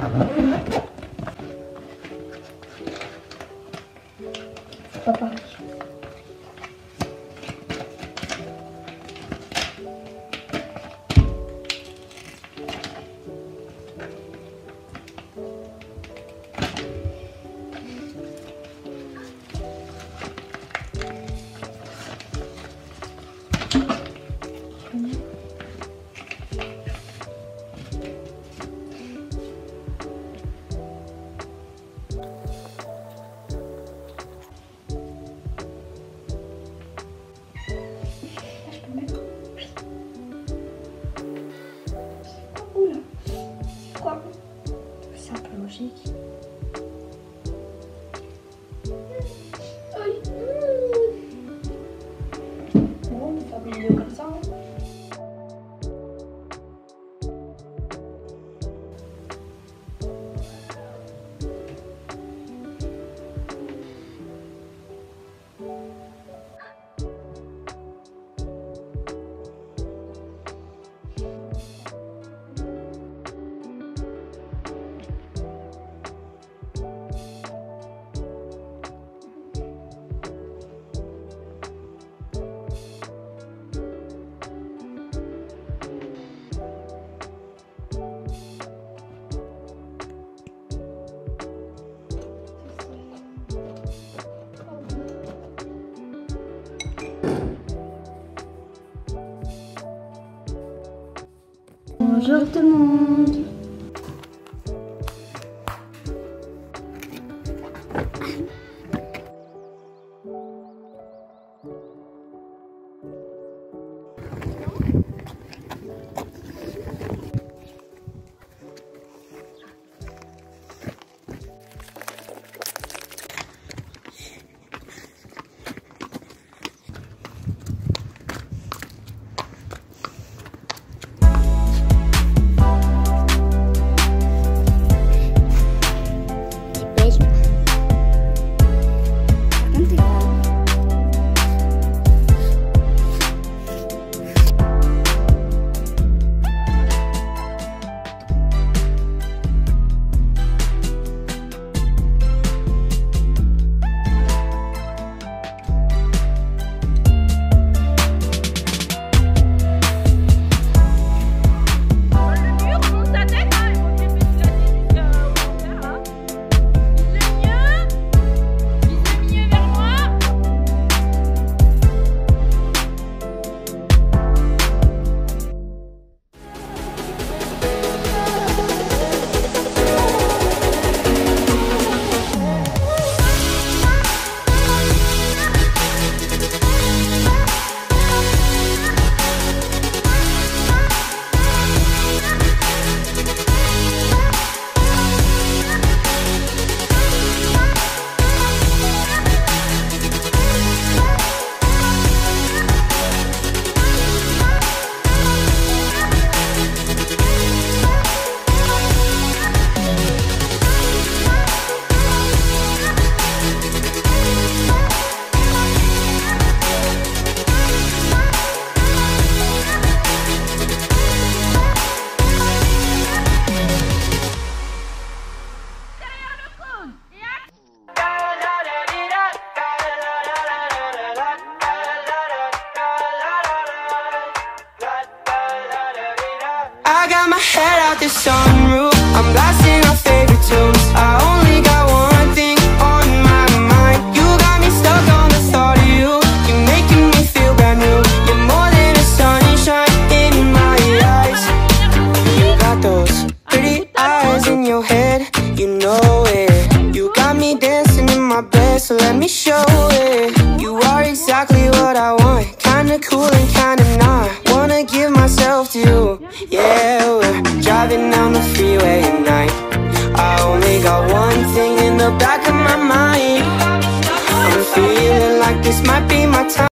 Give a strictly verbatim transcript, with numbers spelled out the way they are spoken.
C'est pas pareil. C'est un peu logique. Bon, on va faire une vidéo comme ça. Hein. Bonjour tout le monde. Head out the sunroof, I'm blasting our favorite tunes. I only got one thing on my mind. You got me stuck on the thought of you. You're making me feel brand new. You're more than a sunshine in my eyes. You got those pretty eyes in your head, you know it. You got me dancing in my bed, so let me show it. You are exactly what I want, kinda cool and kinda not. Wanna give myself to you, yeah. Driving down the freeway at night, I only got one thing in the back of my mind. I'm feeling like this might be my time.